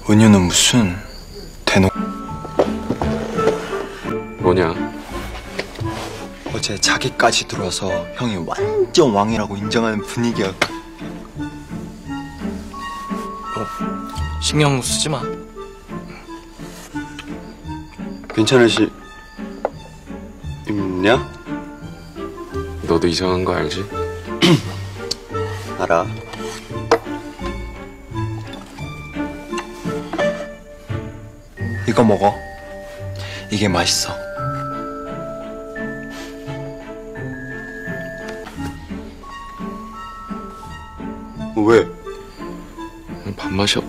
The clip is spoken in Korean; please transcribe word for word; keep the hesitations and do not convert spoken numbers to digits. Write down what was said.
은유는 무슨 대놓... 뭐냐? 어제 자기까지 들어와서 형이 완전 왕이라고 인정하는 분위기야. 어, 신경 쓰지 마. 괜찮으시... 있냐? 너도 이상한 거 알지? 알아. 이거 먹어. 이게 맛있어. 왜? 밥맛이 없...